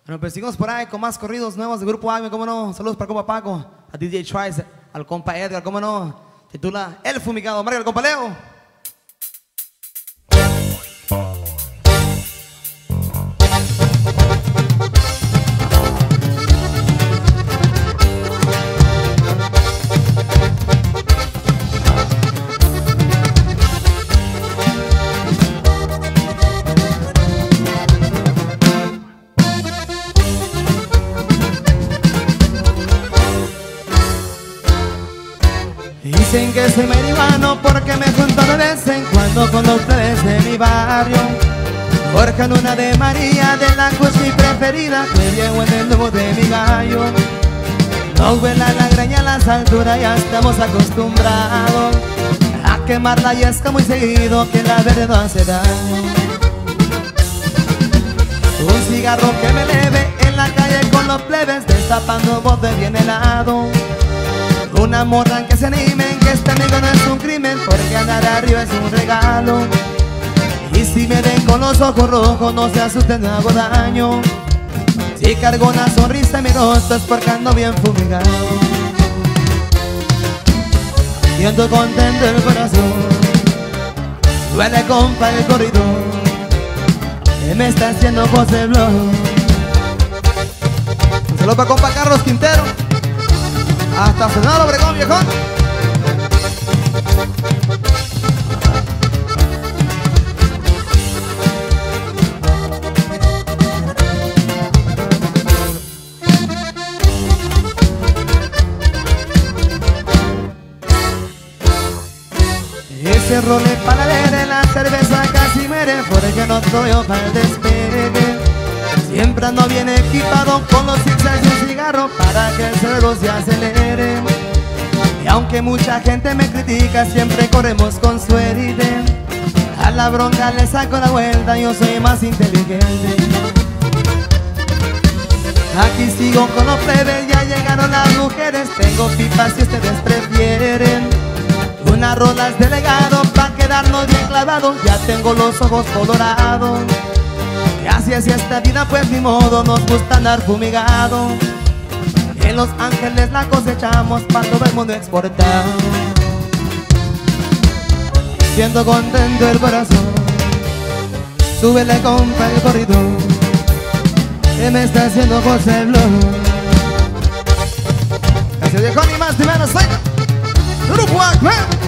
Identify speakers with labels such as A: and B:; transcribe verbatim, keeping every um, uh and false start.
A: Bueno, pues seguimos por ahí con más corridos nuevos de Grupo Acme, cómo no. Saludos para el compa Paco, a D J Trice, al compa Edgar, cómo no. Titula El Fumigado. Marca el compa Leo. Dicen que soy marihuano porque me junto de vez en cuando con los plebes de mi barrio. Jorge Luna de María de la Cruz, mi preferida, que llevo en el lobo de mi gallo. Nos vuela la greña a las alturas, ya estamos acostumbrados a quemar la yesca muy seguido, que la verde no hace daño. Un cigarro que me leve en la calle con los plebes, destapando bote bien helado. Una morra que se animen, que este amigo no es un crimen, porque andar arriba es un regalo. Y si me ven con los ojos rojos, no se asusten, no hago daño. Si cargo una sonrisa en mi rostro es porque ando bien fumigado. Siento contento el corazón, duele compa el corridor, que me está haciendo José Blog. Un saludo para compa Carlos Quintero, hasta Senado Obregón, viejón. Ese role para leer, la cerveza casi muere, porque no estoy yo para el despegue. Siempre ando bien equipado con los zigzags y un cigarro para que el cerebro se acelere. Y aunque mucha gente me critica, siempre corremos con suerte. A la bronca le saco la vuelta, yo soy más inteligente. Aquí sigo con los plebes, ya llegaron las mujeres. Tengo pipas si ustedes prefieren. Unas rolas de legado pa' quedarnos bien clavados. Ya tengo los ojos colorados. Y así es esta vida, pues ni modo, nos gusta andar fumigado. En Los Ángeles la cosechamos pa' todo el mundo exportar. Siento contento el corazón, súbele compa el corridor, que me está haciendo José Blog. Gracias viejo, ni más ni menos, soy Grupo Acme.